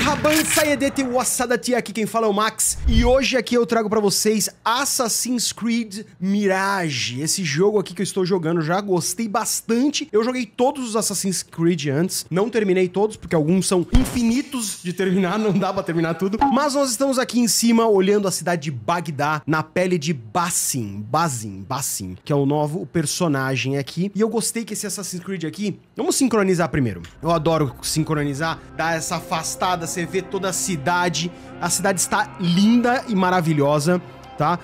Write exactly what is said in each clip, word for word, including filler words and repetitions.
Marhaban, Sayedete, Wassadati, aqui quem fala é o Max. E hoje aqui eu trago pra vocês Assassin's Creed Mirage. Esse jogo aqui que eu estou jogando, já gostei bastante. Eu joguei todos os Assassin's Creed antes. Não terminei todos, porque alguns são infinitos de terminar, não dá pra terminar tudo. Mas nós estamos aqui em cima, olhando a cidade de Bagdá, na pele de Basim. Basim, Basim, que é o novo personagem aqui. E eu gostei que esse Assassin's Creed aqui... Vamos sincronizar primeiro. Eu adoro sincronizar, dar essa afastada, você vê toda a cidade. A cidade está linda e maravilhosa, tá?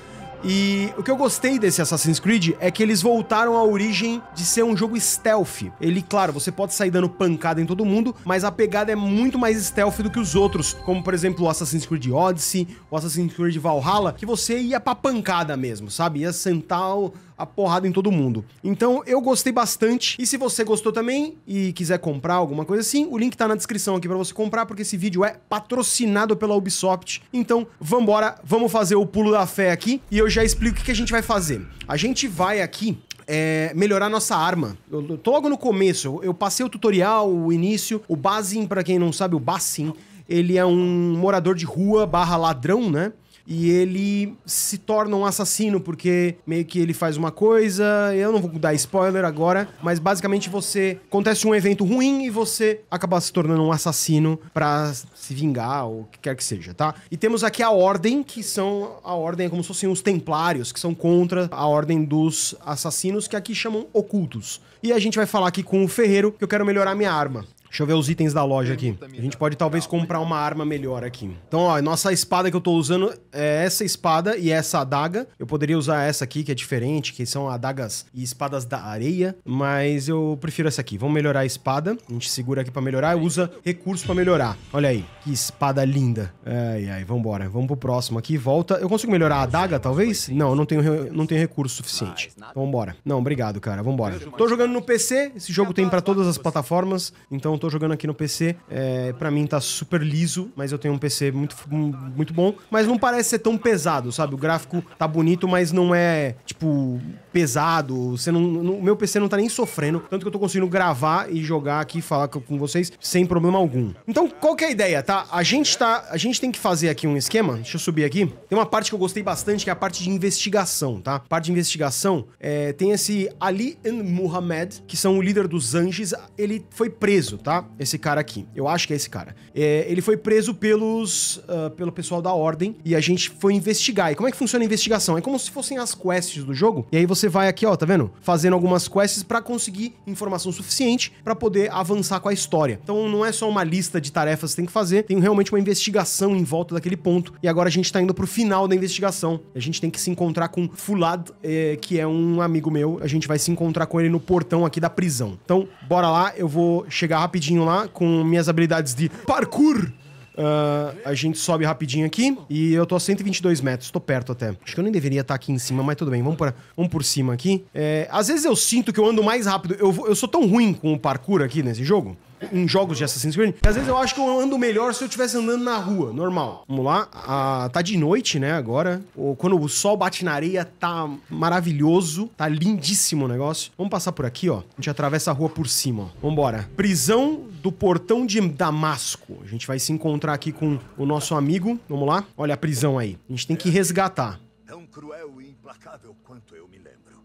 E o que eu gostei desse Assassin's Creed é que eles voltaram à origem de ser um jogo stealth. Ele, claro, você pode sair dando pancada em todo mundo, mas a pegada é muito mais stealth do que os outros, como por exemplo o Assassin's Creed Odyssey, o Assassin's Creed Valhalla, que você ia pra pancada mesmo, sabe? Ia sentar o... a porrada em todo mundo. Então eu gostei bastante, e se você gostou também e quiser comprar alguma coisa assim, o link tá na descrição aqui pra você comprar, porque esse vídeo é patrocinado pela Ubisoft. Então vambora, vamos fazer o pulo da fé aqui, e eu já explico o que a gente vai fazer. A gente vai aqui É, melhorar nossa arma. Eu, eu tô logo no começo, eu, eu passei o tutorial, o início. O Basim, pra quem não sabe, o Basim, ele é um morador de rua barra ladrão, né? E ele se torna um assassino porque meio que ele faz uma coisa, eu não vou dar spoiler agora, mas basicamente você... acontece um evento ruim e você acaba se tornando um assassino pra se vingar ou o que quer que seja, tá? E temos aqui a Ordem, que são... a Ordem é como se fossem os Templários, que são contra a Ordem dos Assassinos, que aqui chamam Ocultos. E a gente vai falar aqui com o Ferreiro, que eu quero melhorar minha arma. Deixa eu ver os itens da loja aqui. A gente pode talvez comprar uma arma melhor aqui. Então, ó, nossa espada que eu tô usando é essa espada e essa adaga. Eu poderia usar essa aqui, que é diferente, que são adagas e espadas da areia, mas eu prefiro essa aqui. Vamos melhorar a espada. A gente segura aqui pra melhorar e usa recurso pra melhorar. Olha aí, que espada linda. Ai, ai, vambora. Vamos pro próximo aqui. Volta. Eu consigo melhorar a adaga, talvez? Não, eu não tenho, não tenho recurso suficiente. Então, vambora. Não, obrigado, cara. Vambora. Tô jogando no P C. Esse jogo tem pra todas as plataformas, então tô jogando aqui no P C, é, pra mim tá super liso, mas eu tenho um P C muito, muito bom, mas não parece ser tão pesado, sabe? O gráfico tá bonito, mas não é, tipo, pesado, você não, o meu P C não tá nem sofrendo, tanto que eu tô conseguindo gravar e jogar aqui, falar com vocês sem problema algum. Então, qual que é a ideia, tá? A gente tá, a gente tem que fazer aqui um esquema, deixa eu subir aqui, tem uma parte que eu gostei bastante, que é a parte de investigação, tá? A parte de investigação, é, tem esse Ali Muhammad, que são o líder dos Anges, ele foi preso, tá? Esse cara aqui. Eu acho que é esse cara. É, ele foi preso pelos, uh, pelo pessoal da Ordem e a gente foi investigar. E como é que funciona a investigação? É como se fossem as quests do jogo. E aí você vai aqui, ó, tá vendo? Fazendo algumas quests pra conseguir informação suficiente pra poder avançar com a história. Então não é só uma lista de tarefas que você tem que fazer, tem realmente uma investigação em volta daquele ponto. E agora a gente tá indo pro final da investigação. A gente tem que se encontrar com Fulad, é, que é um amigo meu. A gente vai se encontrar com ele no portão aqui da prisão. Então, bora lá. Eu vou chegar rapidinho lá com minhas habilidades de parkour. Uh, a gente sobe rapidinho aqui e eu tô a cento e vinte e dois metros, tô perto até. Acho que eu nem deveria estar aqui em cima, mas tudo bem, vamos por, vamos por cima aqui. É, às vezes eu sinto que eu ando mais rápido, eu, eu sou tão ruim com o parkour aqui nesse jogo, em jogos de Assassin's Creed, que às vezes eu acho que eu ando melhor se eu estivesse andando na rua, normal. Vamos lá, ah, tá de noite, né, agora. Quando o sol bate na areia, tá maravilhoso, tá lindíssimo o negócio. Vamos passar por aqui, ó. A gente atravessa a rua por cima, ó. Vambora. Prisão do Portão de Damasco. A gente vai se encontrar aqui com o nosso amigo. Vamos lá. Olha a prisão aí. A gente tem que resgatar. Tão cruel e implacável quanto eu me lembro.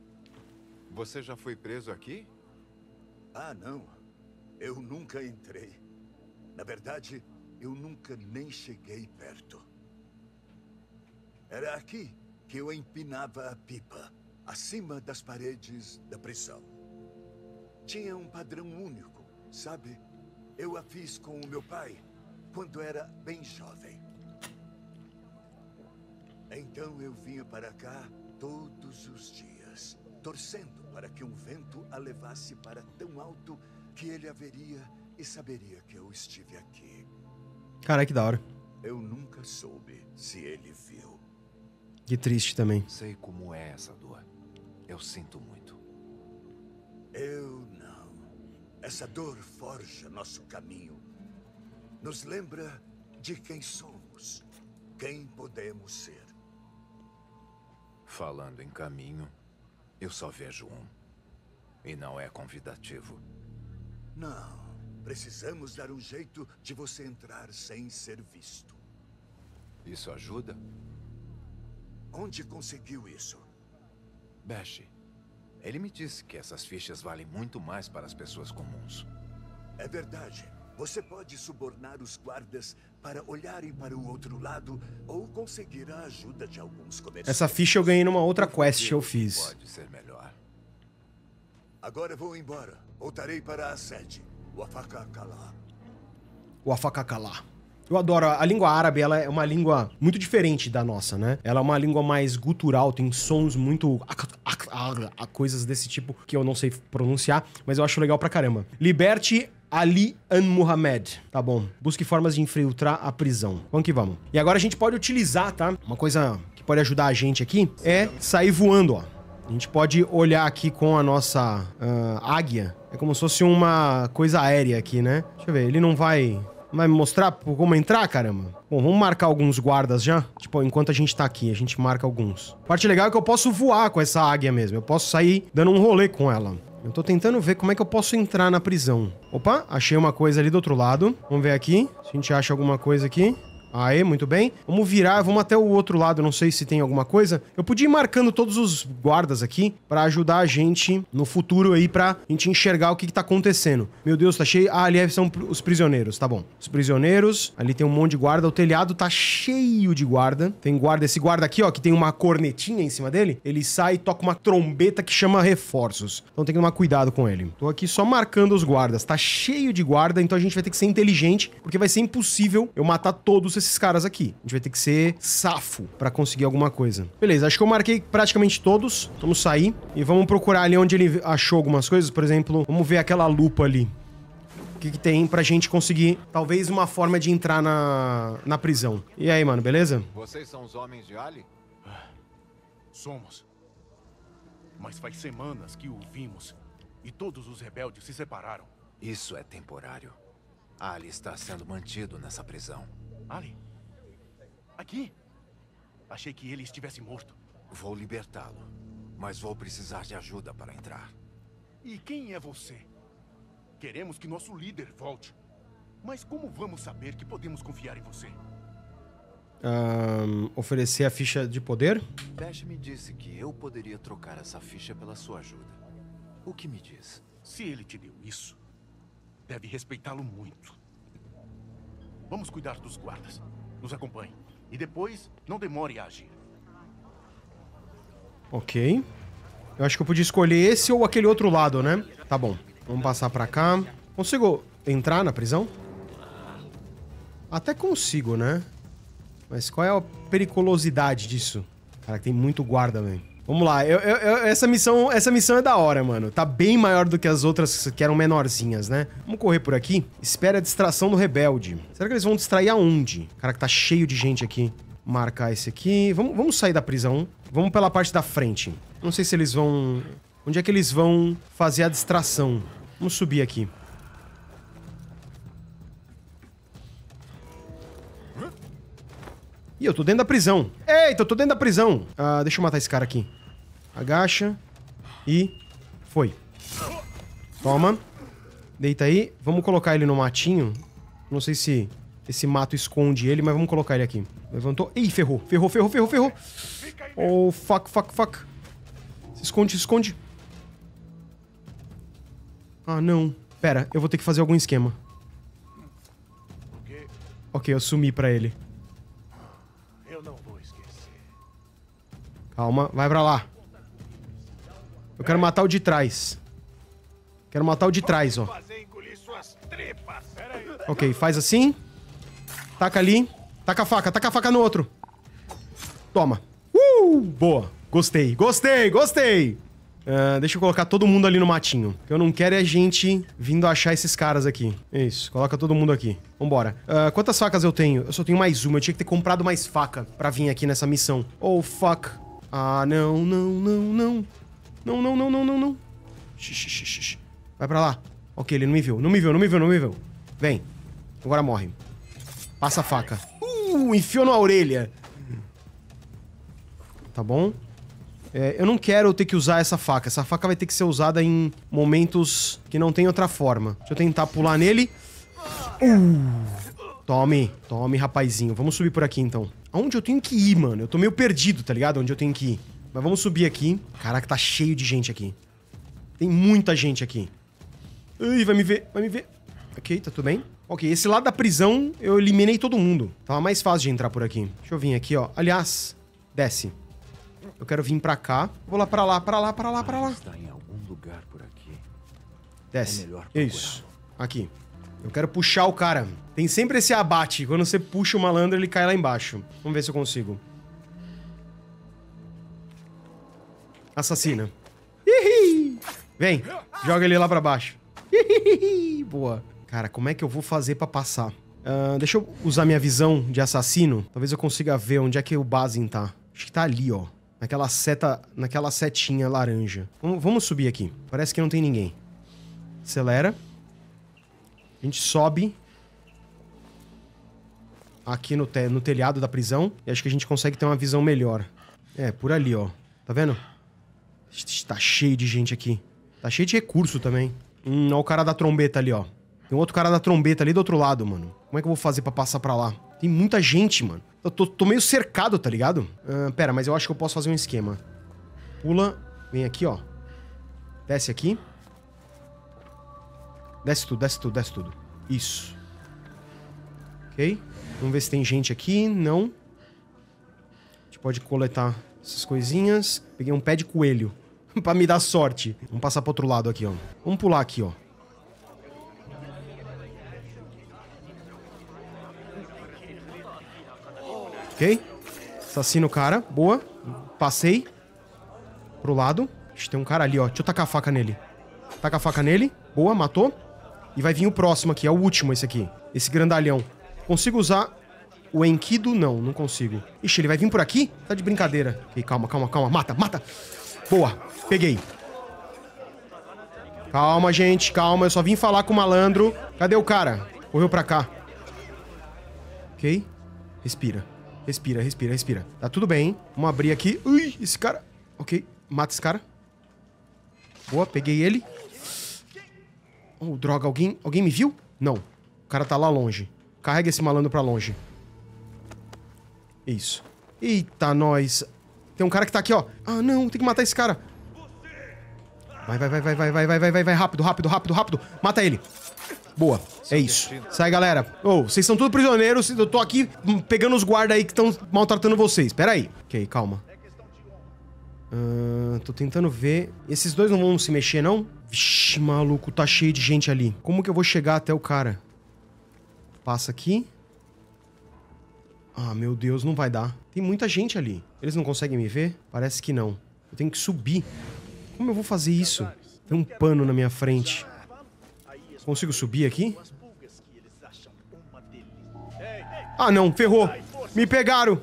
Você já foi preso aqui? Ah, não. Eu nunca entrei. Na verdade, eu nunca nem cheguei perto. Era aqui que eu empinava a pipa, acima das paredes da prisão. Tinha um padrão único, sabe? Eu a fiz com o meu pai quando era bem jovem. Então eu vinha para cá todos os dias, torcendo para que um vento a levasse para tão alto que ele a veria e saberia que eu estive aqui. Cara, que da hora. Eu nunca soube se ele viu. Que triste também. Sei como é essa dor. Eu sinto muito. Eu não. Essa dor forja nosso caminho. Nos lembra de quem somos, quem podemos ser. Falando em caminho, eu só vejo um. E não é convidativo. Não, Precisamos dar um jeito de você entrar sem ser visto. Isso ajuda? Onde conseguiu isso? Bash, ele me disse que essas fichas valem muito mais para as pessoas comuns. É verdade. Você pode subornar os guardas para olharem para o outro lado ou conseguir a ajuda de alguns comerciantes. Essa ficha eu ganhei numa outra quest que eu fiz. Pode ser melhor. Agora vou embora. Voltarei para a sede. O Afakakalá. O Afakakalá. Eu adoro. A língua árabe, ela é uma língua muito diferente da nossa, né? Ela é uma língua mais gutural, tem sons muito... coisas desse tipo que eu não sei pronunciar, mas eu acho legal pra caramba. Liberte Ali An-Muhammad. Tá bom. Busque formas de infiltrar a prisão. Vamos que vamos. E agora a gente pode utilizar, tá? Uma coisa que pode ajudar a gente aqui é sair voando, ó. A gente pode olhar aqui com a nossa uh, águia. É como se fosse uma coisa aérea aqui, né? Deixa eu ver. Ele não vai... Vai me mostrar como entrar, caramba? Bom, vamos marcar alguns guardas já. Tipo, enquanto a gente tá aqui, a gente marca alguns. A parte legal é que eu posso voar com essa águia mesmo. Eu posso sair dando um rolê com ela. Eu tô tentando ver como é que eu posso entrar na prisão. Opa, achei uma coisa ali do outro lado. Vamos ver aqui, se a gente acha alguma coisa aqui. Aê, muito bem. Vamos virar, vamos até o outro lado, não sei se tem alguma coisa. Eu podia ir marcando todos os guardas aqui pra ajudar a gente no futuro aí, pra gente enxergar o que que tá acontecendo. Meu Deus, tá cheio... Ah, ali são os prisioneiros, tá bom. Os prisioneiros, ali tem um monte de guarda. O telhado tá cheio de guarda. Tem guarda, esse guarda aqui, ó, que tem uma cornetinha em cima dele. Ele sai e toca uma trombeta que chama reforços. Então tem que tomar cuidado com ele. Tô aqui só marcando os guardas. Tá cheio de guarda, então a gente vai ter que ser inteligente, porque vai ser impossível eu matar todos esses caras aqui. A gente vai ter que ser safo pra conseguir alguma coisa. Beleza, acho que eu marquei praticamente todos. Vamos sair e vamos procurar ali onde ele achou algumas coisas. Por exemplo, vamos ver aquela lupa ali. O que que tem pra gente conseguir, talvez, uma forma de entrar na, na prisão. E aí, mano, beleza? Vocês são os homens de Ali? Somos. Mas faz semanas que o vimos e todos os rebeldes se separaram. Isso é temporário. Ali está sendo mantido nessa prisão. Ali? Aqui? Achei que ele estivesse morto. Vou libertá-lo, mas vou precisar de ajuda para entrar. E quem é você? Queremos que nosso líder volte. Mas como vamos saber que podemos confiar em você? Um, oferecer a ficha de poder? Bash me disse que eu poderia trocar essa ficha pela sua ajuda. O que me diz? Se ele te deu isso, deve respeitá-lo muito. Vamos cuidar dos guardas. Nos acompanhe. E depois, não demore a agir. Ok. Eu acho que eu podia escolher esse ou aquele outro lado, né? Tá bom. Vamos passar pra cá. Consigo entrar na prisão? Até consigo, né? Mas qual é a periculosidade disso? Cara, tem muito guarda, velho. Vamos lá. Eu, eu, eu, essa, missão, essa missão é da hora, mano. Tá bem maior do que as outras que eram menorzinhas, né? Vamos correr por aqui. Espera a distração do rebelde. Será que eles vão distrair aonde? Cara, que tá cheio de gente aqui. Marcar esse aqui. Vamos, vamos sair da prisão. Vamos pela parte da frente. Não sei se eles vão... Onde é que eles vão fazer a distração? Vamos subir aqui. Ih, eu tô dentro da prisão. Eita, eu tô dentro da prisão. Ah, deixa eu matar esse cara aqui. Agacha. E... foi. Toma. Deita aí. Vamos colocar ele no matinho. Não sei se esse mato esconde ele, mas vamos colocar ele aqui. Levantou. Ih, ferrou. Ferrou, ferrou, ferrou, ferrou. Oh, fuck, fuck, fuck. Se esconde, se esconde. Ah, não. Pera, eu vou ter que fazer algum esquema. Ok, eu sumi pra ele. Eu não vou esquecer. Calma, vai pra lá. Eu quero matar o de trás. Quero matar o de trás, ó. Ok, faz assim. Taca ali. Taca a faca, taca a faca no outro. Toma. Uh, boa. Gostei, gostei, gostei. Uh, deixa eu colocar todo mundo ali no matinho. O que eu não quero é gente vindo achar esses caras aqui. Isso, coloca todo mundo aqui. Vambora. Uh, quantas facas eu tenho? Eu só tenho mais uma. Eu tinha que ter comprado mais faca pra vir aqui nessa missão. Oh, fuck. Ah, não, não, não, não. Não, não, não, não, não, não. Xixi, xixi, xixi. Vai pra lá. Ok, ele não me viu. Não me viu, não me viu, não me viu. Vem. Agora morre. Passa a faca. Uh, enfiou na orelha. Tá bom. É, eu não quero ter que usar essa faca. Essa faca vai ter que ser usada em momentos que não tem outra forma. Deixa eu tentar pular nele. Uh, tome, tome, rapazinho. Vamos subir por aqui, então. Aonde eu tenho que ir, mano? Eu tô meio perdido, tá ligado? Onde eu tenho que ir. Mas vamos subir aqui. Caraca, tá cheio de gente aqui. Tem muita gente aqui. Ui, vai me ver, vai me ver. Ok, tá tudo bem. Ok, esse lado da prisão eu eliminei todo mundo. Tava mais fácil de entrar por aqui. Deixa eu vir aqui, ó. Aliás, desce. Eu quero vir pra cá. Vou lá pra lá, pra lá, pra lá, pra lá. Está em algum lugar por aqui. Desce. É melhor Isso. Aqui. Eu quero puxar o cara. Tem sempre esse abate. Quando você puxa o malandro, ele cai lá embaixo. Vamos ver se eu consigo. Assassina. Hihi. Vem. Joga ele lá pra baixo. Hihi. Boa. Cara, como é que eu vou fazer pra passar? Uh, deixa eu usar minha visão de assassino. Talvez eu consiga ver onde é que o Bazin tá. Acho que tá ali, ó. Naquela seta, naquela setinha laranja. Vamos, vamos subir aqui. Parece que não tem ninguém. Acelera. A gente sobe. Aqui no, te, no telhado da prisão. E acho que a gente consegue ter uma visão melhor. É, por ali, ó. Tá vendo? Tá cheio de gente aqui. Tá cheio de recurso também. Hum, olha o cara da trombeta ali, ó. Tem um outro cara da trombeta ali do outro lado, mano. Como é que eu vou fazer pra passar pra lá? Tem muita gente, mano. Eu tô, tô meio cercado, tá ligado? Uh, pera, mas eu acho que eu posso fazer um esquema. Pula. Vem aqui, ó. Desce aqui. Desce tudo, desce tudo, desce tudo. Isso. Ok. Vamos ver se tem gente aqui. Não. A gente pode coletar essas coisinhas. Peguei um pé de coelho. Pra me dar sorte. Vamos passar pro outro lado aqui, ó. Vamos pular aqui, ó. Ok. Assassino o cara. Boa. Passei. Pro lado. Ixi, tem um cara ali, ó. Deixa eu tacar a faca nele. Taca a faca nele. Boa, matou. E vai vir o próximo aqui. É o último esse aqui. Esse grandalhão. Consigo usar o Enkidu? Não, não consigo. Ixi, ele vai vir por aqui? Tá de brincadeira. Ok, calma, calma, calma. Mata, mata. Boa. Peguei. Calma, gente. Calma. Eu só vim falar com o malandro. Cadê o cara? Correu pra cá. Ok. Respira. Respira, respira, respira. Tá tudo bem. Vamos abrir aqui. Ui, esse cara... Ok. Mata esse cara. Boa, peguei ele. Oh, droga. Alguém, alguém me viu? Não. O cara tá lá longe. Carrega esse malandro pra longe. Isso. Eita, nós. Tem um cara que tá aqui, ó. Ah, não. Tem que matar esse cara. Vai, vai, vai, vai, vai, vai, vai, vai, vai, vai. Rápido, rápido, rápido, rápido. Mata ele. Boa. É isso. Sai, galera. Ô, oh, vocês são todos prisioneiros. Eu tô aqui pegando os guardas aí que estão maltratando vocês. Pera aí. Ok, calma. Uh, tô tentando ver. Esses dois não vão se mexer, não? Vixe, maluco. Tá cheio de gente ali. Como que eu vou chegar até o cara? Passa aqui. Ah, meu Deus, não vai dar. Tem muita gente ali. Eles não conseguem me ver? Parece que não. Eu tenho que subir. Como eu vou fazer isso? Tem um pano na minha frente. Consigo subir aqui? Ah, não. Ferrou. Me pegaram.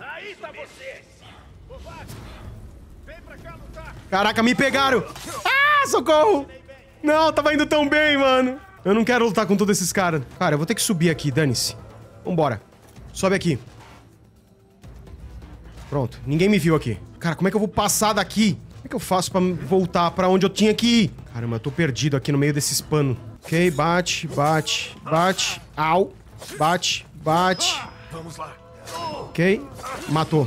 Caraca, me pegaram. Ah, socorro. Não, tava indo tão bem, mano. Eu não quero lutar com todos esses caras. Cara, eu vou ter que subir aqui, dane-se. Vambora. Sobe aqui. Pronto, ninguém me viu aqui. Cara, como é que eu vou passar daqui? Como é que eu faço pra voltar pra onde eu tinha que ir? Caramba, eu tô perdido aqui no meio desses panos. Ok, bate, bate, bate. Au. Bate, bate. Vamos lá. Ok, matou.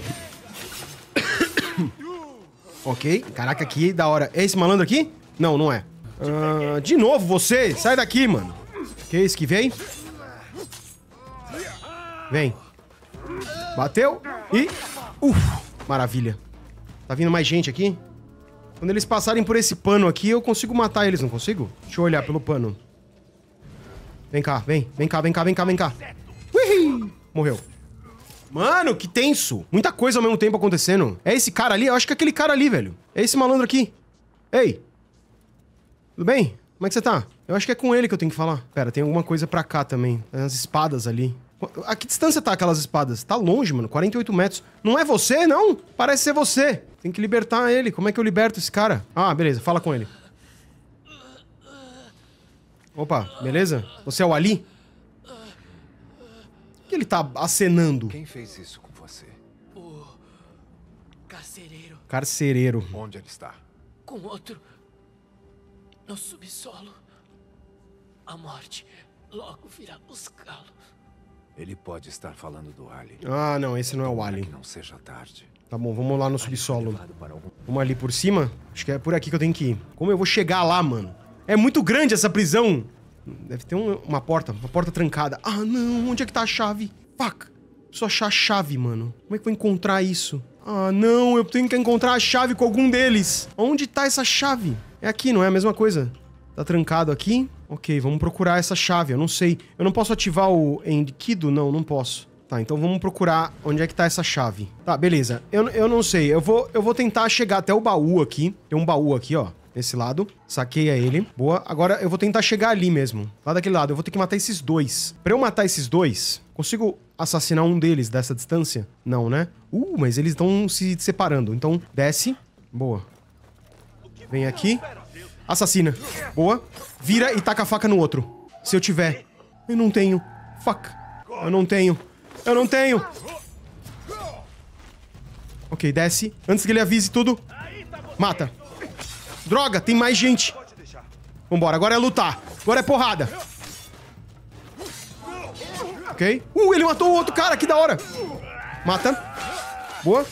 Ok, caraca, que da hora. É esse malandro aqui? Não, não é. Uh, de novo você? Sai daqui, mano. Ok, esquivei. Vem. Bateu e... Uf, maravilha. Tá vindo mais gente aqui? Quando eles passarem por esse pano aqui, eu consigo matar eles, não consigo? Deixa eu olhar pelo pano. Vem cá, vem. Vem cá, vem cá, vem cá, vem cá. Ui! Morreu. Mano, que tenso. Muita coisa ao mesmo tempo acontecendo. É esse cara ali? Eu acho que é aquele cara ali, velho. É esse malandro aqui. Ei. Tudo bem? Como é que você tá? Eu acho que é com ele que eu tenho que falar. Pera, tem alguma coisa pra cá também. Tem as espadas ali. A que distância tá aquelas espadas? Tá longe, mano. quarenta e oito metros. Não é você, não? Parece ser você. Tem que libertar ele. Como é que eu liberto esse cara? Ah, beleza. Fala com ele. Opa, beleza? Você é o Ali? Por que ele tá acenando? Quem fez isso com você? O carcereiro. Carcereiro. Onde ele está? Com outro. No subsolo. A morte logo virá buscá-lo. Ele pode estar falando do Ali. Ah, não, esse não é o Ali. Que não seja tarde. Tá bom, vamos lá no subsolo. Vamos ali por cima? Acho que é por aqui que eu tenho que ir. Como eu vou chegar lá, mano? É muito grande essa prisão. Deve ter um, uma porta, uma porta trancada. Ah, não, onde é que tá a chave? Fuck. Preciso achar a chave, mano. Como é que eu vou encontrar isso? Ah, não, eu tenho que encontrar a chave com algum deles. Onde tá essa chave? É aqui, não é a mesma coisa? Tá trancado aqui? Ok, vamos procurar essa chave, eu não sei. Eu não posso ativar o Enkidu? Não, não posso. Tá, então vamos procurar onde é que tá essa chave. Tá, beleza. Eu, eu não sei, eu vou, eu vou tentar chegar até o baú aqui. Tem um baú aqui, ó. Desse lado. Saqueia ele. Boa. Agora eu vou tentar chegar ali mesmo. Lá daquele lado. Eu vou ter que matar esses dois. Pra eu matar esses dois, consigo assassinar um deles dessa distância? Não, né? Uh, mas eles estão se separando. Então, desce. Boa. Vem aqui. Assassina. Boa. Vira e taca a faca no outro. Se eu tiver. Eu não tenho. Fuck. Eu não tenho. Eu não tenho. Ok, desce. Antes que ele avise tudo. Mata. Droga, tem mais gente. Vambora, agora é lutar. Agora é porrada. Ok. Uh, ele matou o outro cara, que da hora. Mata. Boa.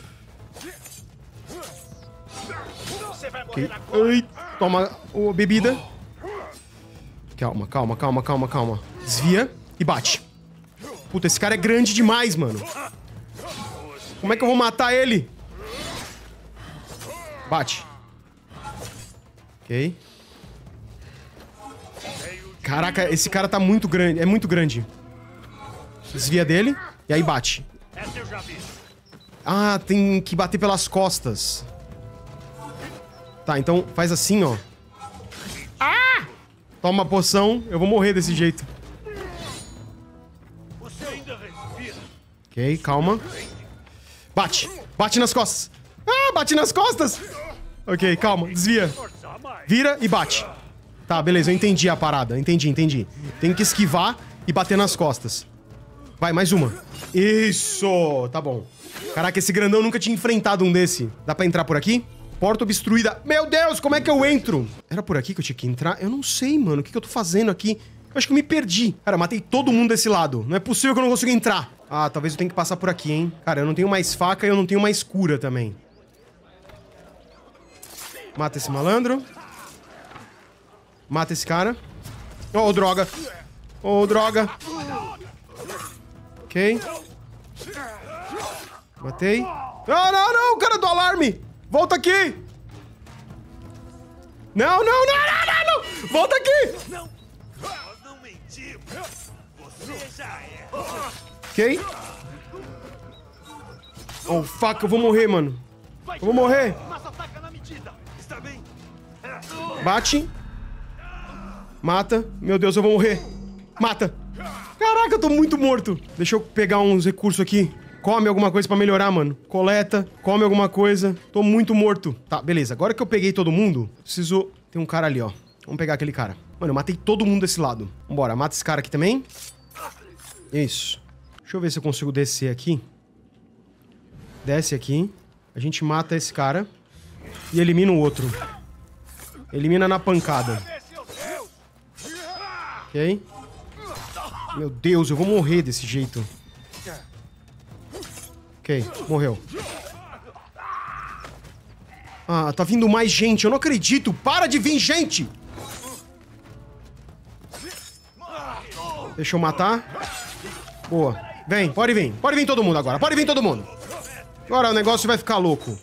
Ok. Ai, toma oh, bebida. Calma, calma, calma, calma, calma. Desvia e bate. Puta, esse cara é grande demais, mano. Como é que eu vou matar ele? Bate. Ok. Caraca, esse cara tá muito grande. É muito grande. Desvia dele. E aí bate. Ah, tem que bater pelas costas. Tá, então faz assim, ó. Ah! Toma uma poção. Eu vou morrer desse jeito. Ok, calma. Bate. Bate nas costas. Ah, bate nas costas. Ok, calma. Desvia. Vira e bate. Tá, beleza, eu entendi a parada. Entendi, entendi. Tem que esquivar e bater nas costas. Vai, mais uma. Isso! Tá bom. Caraca, esse grandão nunca tinha enfrentado um desse. Dá pra entrar por aqui? Porta obstruída. Meu Deus, como é que eu entro? Era por aqui que eu tinha que entrar? Eu não sei, mano. O que, que eu tô fazendo aqui? Eu acho que eu me perdi. Cara, eu matei todo mundo desse lado. Não é possível que eu não consiga entrar. Ah, talvez eu tenha que passar por aqui, hein? Cara, eu não tenho mais faca e eu não tenho mais cura também. Mata esse malandro. Mata esse cara. Oh, droga. Oh, droga. Ok. Matei. Não, não, não. O cara do alarme. Volta aqui. Não, não, não, não, não, não. Volta aqui. Não. Nós não mentimos. Você já é. Ok. Oh, fuck. Eu vou morrer, mano. Eu vou morrer. Bate. Mata. Meu Deus, eu vou morrer. Mata. Caraca, eu tô muito morto. Deixa eu pegar uns recursos aqui. Come alguma coisa pra melhorar, mano. Coleta. Come alguma coisa. Tô muito morto. Tá, beleza. Agora que eu peguei todo mundo, preciso... Tem um cara ali, ó. Vamos pegar aquele cara. Mano, eu matei todo mundo desse lado. Vambora, mata esse cara aqui também. Isso. Deixa eu ver se eu consigo descer aqui. Desce aqui. A gente mata esse cara. E elimina o outro. Elimina na pancada. Ok. Meu Deus, eu vou morrer desse jeito. Ok, morreu. Ah, tá vindo mais gente. Eu não acredito. Para de vir gente. Deixa eu matar. Boa. Vem, pode vir. Pode vir todo mundo agora. Pode vir todo mundo. Agora o negócio vai ficar louco.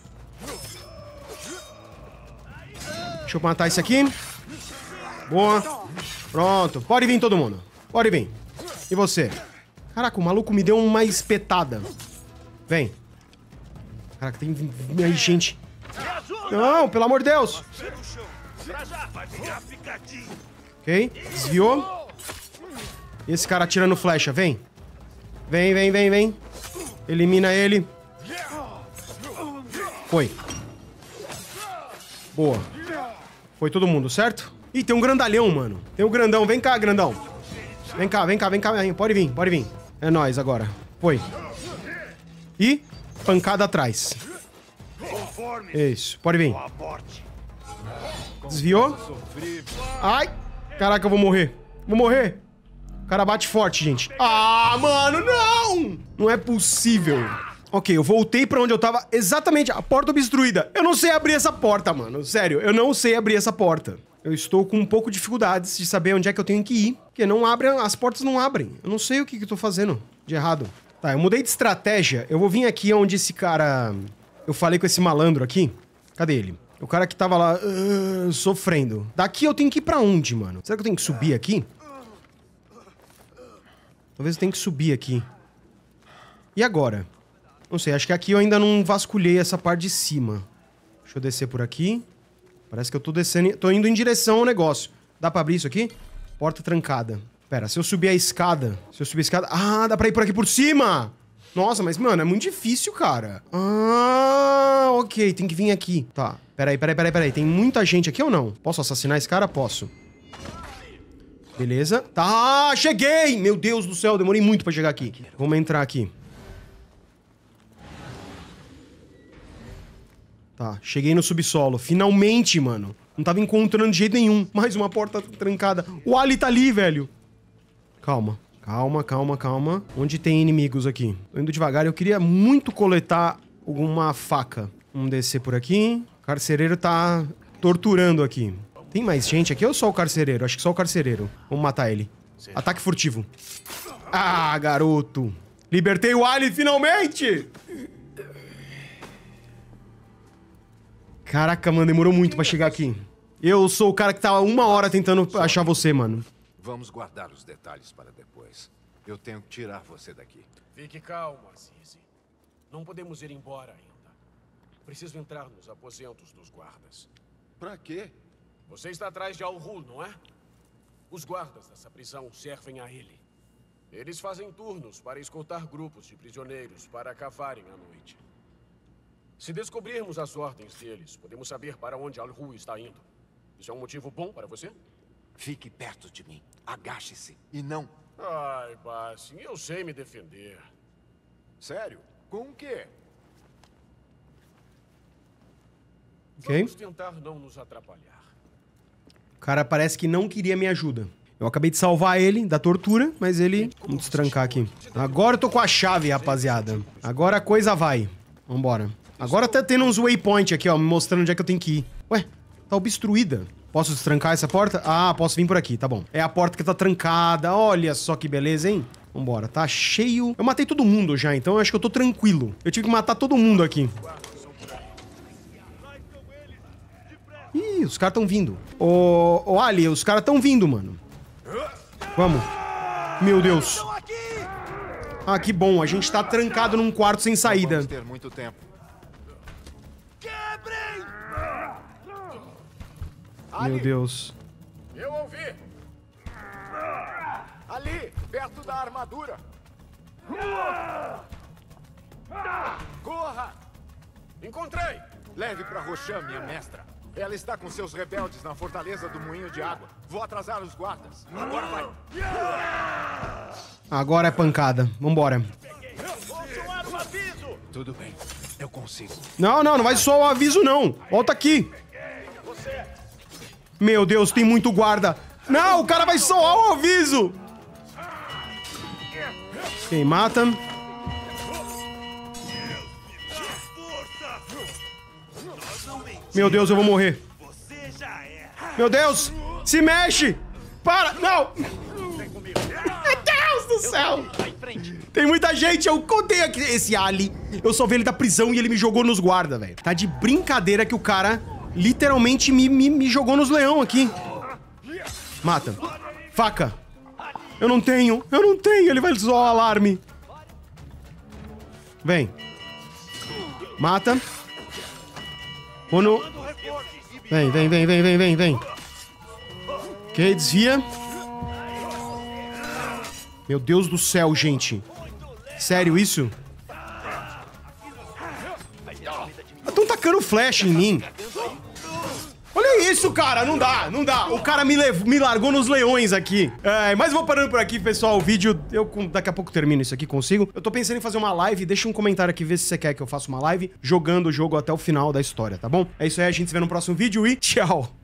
Deixa eu matar esse aqui. Boa. Pronto. Pode vir todo mundo. Pode vir. E você? Caraca, o maluco me deu uma espetada. Vem. Caraca, tem mais gente. Não, pelo amor de Deus. Ok. Desviou. E esse cara atirando flecha. Vem. Vem, vem, vem, vem. Elimina ele. Foi. Boa. Foi todo mundo, certo? Ih, tem um grandalhão, mano. Tem um grandão. Vem cá, grandão. Vem cá, vem cá, vem cá. Pode vir, pode vir. É nóis agora. Foi. E pancada atrás. Isso, pode vir. Desviou? Ai! Caraca, eu vou morrer. Vou morrer. O cara bate forte, gente. Ah, mano, não! Não é possível. Ok, eu voltei pra onde eu tava. Exatamente, a porta obstruída. Eu não sei abrir essa porta, mano. Sério, eu não sei abrir essa porta. Eu estou com um pouco de dificuldades de saber onde é que eu tenho que ir. Porque não abre, as portas não abrem. Eu não sei o que que eu tô fazendo de errado. Tá, eu mudei de estratégia. Eu vou vir aqui onde esse cara... Eu falei com esse malandro aqui. Cadê ele? O cara que tava lá uh, sofrendo. Daqui eu tenho que ir pra onde, mano? Será que eu tenho que subir aqui? Talvez eu tenha que subir aqui. E agora? Não sei, acho que aqui eu ainda não vasculhei essa parte de cima. Deixa eu descer por aqui. Parece que eu tô descendo... Tô indo em direção ao negócio. Dá pra abrir isso aqui? Porta trancada. Pera, se eu subir a escada... Se eu subir a escada... Ah, dá pra ir por aqui por cima! Nossa, mas, mano, é muito difícil, cara. Ah, ok, tem que vir aqui. Tá, peraí, peraí, peraí, peraí. Tem muita gente aqui ou não? Posso assassinar esse cara? Posso. Beleza. Tá, cheguei! Meu Deus do céu, demorei muito pra chegar aqui. Vamos entrar aqui. Tá, cheguei no subsolo. Finalmente, mano. Não tava encontrando de jeito nenhum. Mais uma porta trancada. O Ali tá ali, velho. Calma. Calma, calma, calma. Onde tem inimigos aqui? Tô indo devagar. Eu queria muito coletar alguma faca. Vamos descer por aqui. O carcereiro tá torturando aqui. Tem mais gente aqui ou só o carcereiro? Acho que só o carcereiro. Vamos matar ele. Ataque furtivo. Ah, garoto. Libertei o Ali finalmente! Caraca, mano, demorou muito pra chegar aqui. Eu sou o cara que tava uma hora tentando achar você, mano. Vamos guardar os detalhes para depois. Eu tenho que tirar você daqui. Fique calmo, Azizi. Não podemos ir embora ainda. Preciso entrar nos aposentos dos guardas. Pra quê? Você está atrás de Al-Ghul, não é? Os guardas dessa prisão servem a ele. Eles fazem turnos para escoltar grupos de prisioneiros para cavarem à noite. Se descobrirmos as ordens deles, podemos saber para onde Al-Ghul está indo. Isso é um motivo bom para você? Fique perto de mim. Agache-se. E não... Ai, Basim, eu sei me defender. Sério? Com o quê? Ok. Vamos tentar não nos atrapalhar. O cara parece que não queria minha ajuda. Eu acabei de salvar ele da tortura, mas ele... Vamos destrancar aqui. Agora eu tô com a chave, rapaziada. Agora a coisa vai. Vambora. Agora tá tendo uns waypoint aqui, ó, me mostrando onde é que eu tenho que ir. Ué, tá obstruída. Posso destrancar essa porta? Ah, posso vir por aqui, tá bom. É a porta que tá trancada. Olha só que beleza, hein? Vambora, tá cheio... Eu matei todo mundo já, então eu acho que eu tô tranquilo. Eu tive que matar todo mundo aqui. Ih, os caras tão vindo. Ô, ô Ali, os caras tão vindo, mano. Vamos. Meu Deus. Ah, que bom. A gente tá trancado num quarto sem saída. Vamos ter muito tempo. Meu Deus. Eu ouvi! Ali, perto da armadura. Corra! Encontrei! Leve pra Roshan, minha mestra. Ela está com seus rebeldes na fortaleza do Moinho de Água. Vou atrasar os guardas. Agora vai. Agora é pancada. Vambora. Tudo bem. Eu consigo. Não, não, não vai soar o aviso, não. Volta aqui. Meu Deus, tem muito guarda. Não, o cara vai soar o aviso. Quem mata? Meu Deus, eu vou morrer. Meu Deus, se mexe. Para, não. Meu Deus do céu. Tem muita gente, eu contei aqui. Esse Ali, eu só vi ele da prisão e ele me jogou nos guarda, velho. Tá de brincadeira que o cara literalmente me, me, me jogou nos leão aqui. Mata. Faca. Eu não tenho, eu não tenho. Ele vai zoar o alarme. Vem. Mata. Quando... Vem, vem, vem, vem, vem, vem, vem. Ok, desvia. Meu Deus do céu, gente. Sério isso? Estão tacando flash em mim. Olha isso, cara? Não dá, não dá. O cara me, levou, me largou nos leões aqui. É, mas vou parando por aqui, pessoal. O vídeo, eu daqui a pouco termino isso aqui, consigo. Eu tô pensando em fazer uma live. Deixa um comentário aqui, vê se você quer que eu faça uma live jogando o jogo até o final da história, tá bom? É isso aí, a gente se vê no próximo vídeo e tchau.